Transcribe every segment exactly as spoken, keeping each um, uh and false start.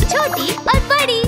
छोटी और बड़ी।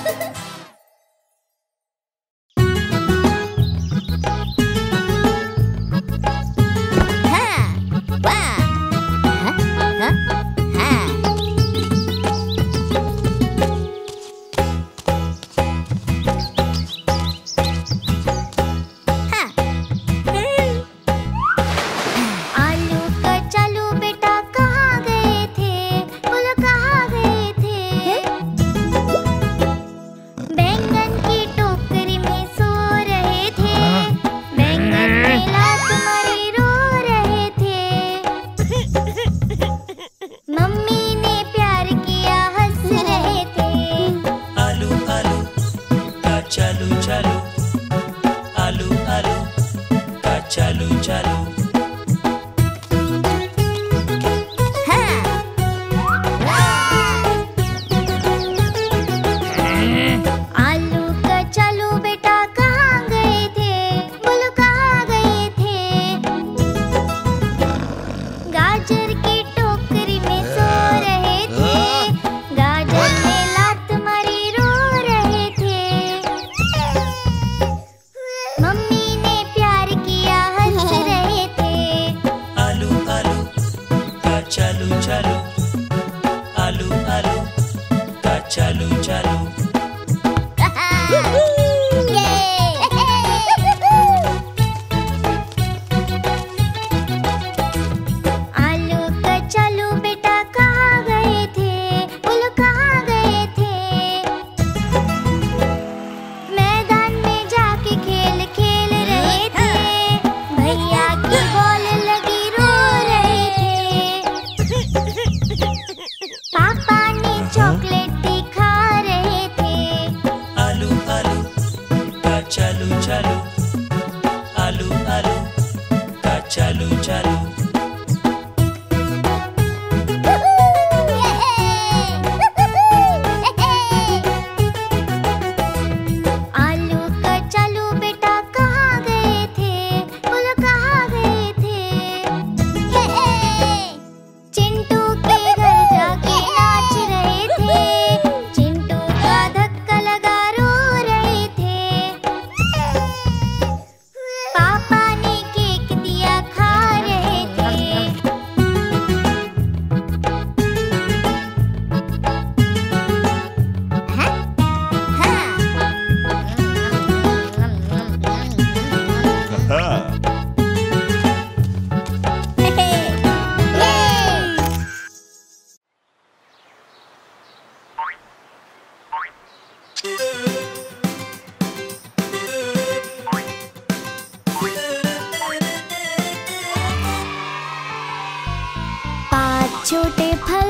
छोटे फल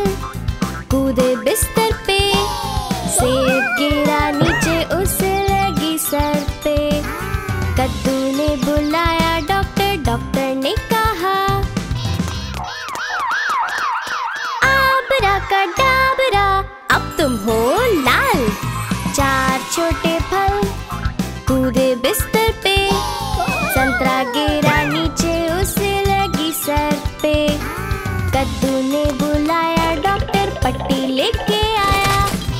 कूदे बिस्तर पे, सेब गिरा नीचे उसे लगी सर पे। कद्दू ने बुलाया डॉक्टर, डॉक्टर ने कहा आबरा का डाबरा अब तुम हो लाल। चार छोटे फल कूदे बिस्तर पे, संतरा गिरा नीचे उसे लगी सर पे। कद्दू ने बुलाया डॉक्टर, पट्टी लेके आया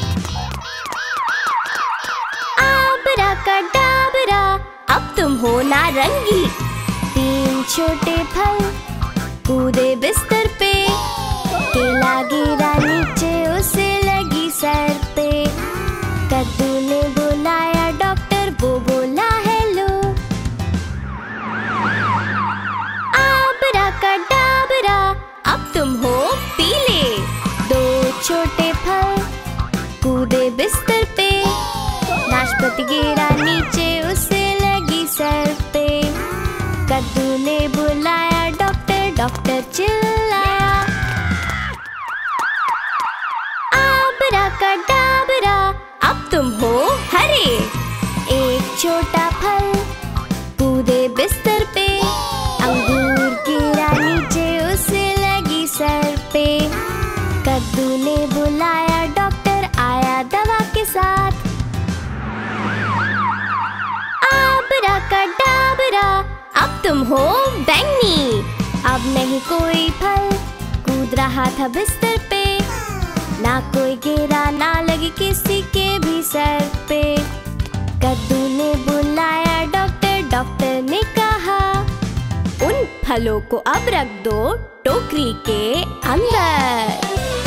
आबरा का डाबरा अब तुम हो नारंगी। तीन छोटे फल कूदे बिस्तर पे, केला गिरा नीचे उसे लगी सर पे। कद्दू ने बुलाया डॉक्टर, वो बोला हेलो आबरा का डाबरा अब तुम हो पीले। दो छोटे फल कूदे बिस्तर पे, नाशपाती गिरा नीचे उसे लगी सर पे। कद्दू ने बुलाया डॉक्टर, डॉक्टर चिल्लाया आबरा का डाबरा अब तुम हो हरे। एक छोटा फल कूदे बिस्तर पे, अंगूर गिरा नीचे उसे लगी सर पे। कद्दू ने बुलाया डॉक्टर, आया दवा के साथ आबरा का डाबरा अब तुम हो बैंगनी। अब नहीं कोई फल कूद रहा था बिस्तर पे, ना कोई गिरा ना लगी जाएगी किसी के भी सर पे। कद्दू ने बुलाया डॉक्टर, डॉक्टर ने कहा उन फलों को अब रख दो टोकरी के अंदर।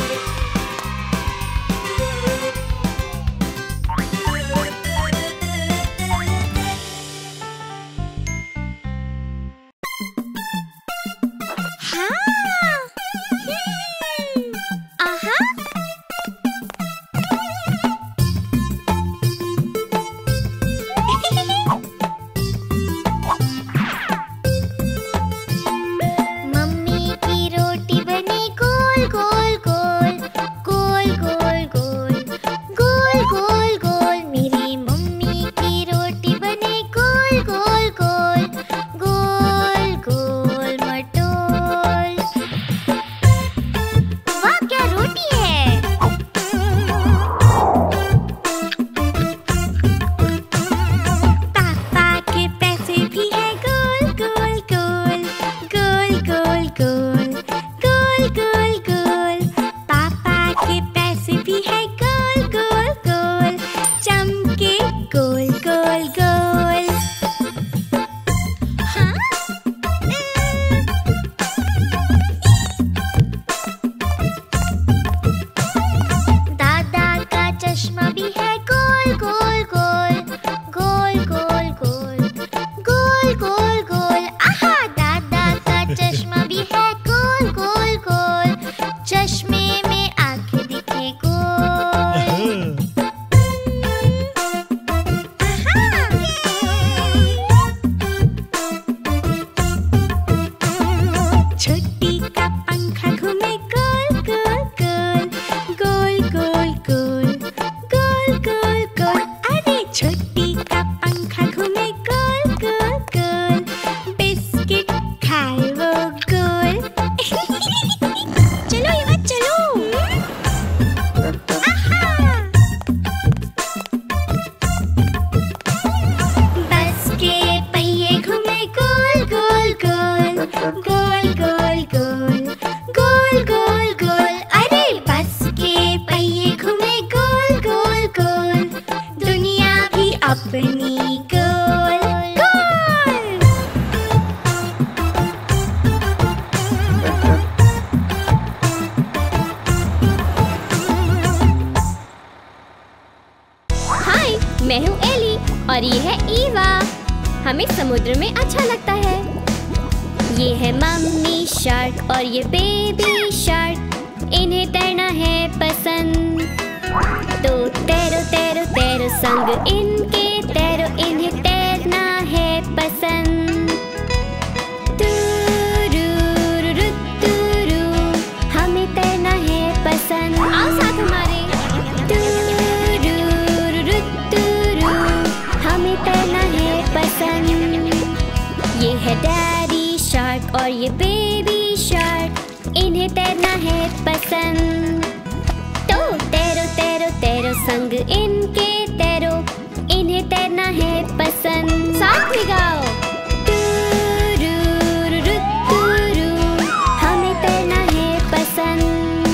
मैं हूँ एली और ये है ईवा। हमें समुद्र में अच्छा लगता है। ये है मम्मी शार्क और ये बेबी शार्क, इन्हें तैरना है पसंद। तो तैरो तैरो तैरो संग इनके तैरो, इन्हें तैरना है पसंद। तुरुरुरु तुरु, हमें तैरना है पसंद। आओ साथ हमारे। तुरुरुरु तुरु, हमें तैरना है पसंद। ये है डैडी शार्क और ये बेबी शार्क, इन्हें तैरना है पसंद। तो तैरो तैरो तैरो संग इनके तैरो, इन्हें तैरना है पसंद। साथ में गाओ। तुरुरुरु तुरु, हमें तैरना है पसंद।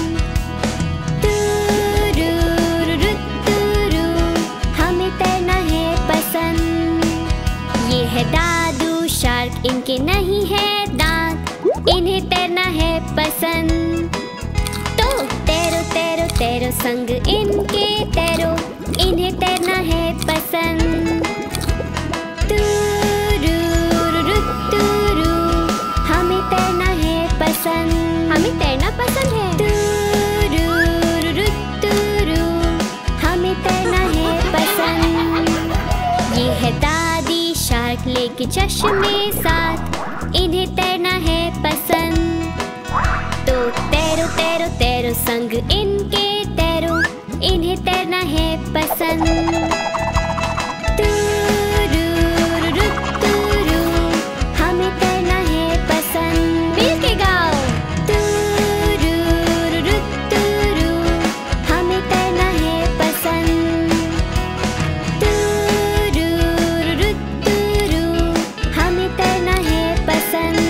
तुरुरुरु तुरु, हमें तैरना है पसंद। ये है दादू शार्क, इनके नहीं है दांत, इन्हें तैरना है पसंद। तो तैरो तैरो तैरो संग इनके तैरो, इन्हें तैरना है पसंद। तुरुरुरु तुरु, हमें तैरना है पसंद। हमें तैरना पसंद है। तुरुरुरु तुरु, हमें तैरना है पसंद। ये है दादी शार्क, लेके चश्मे साथ, इन्हें तैरना है पसंद। तो तैरो तैरो तैरो संग इनके तैरो, इन्हें तैरना है पसंद। तुरुरुरु तुरु, हमें तैरना है पसंद। मिलके गाओ। तुरुरुरु तुरु, हमें तैरना है पसंद। तुरुरुरु तुरु, हमें तैरना है पसंद।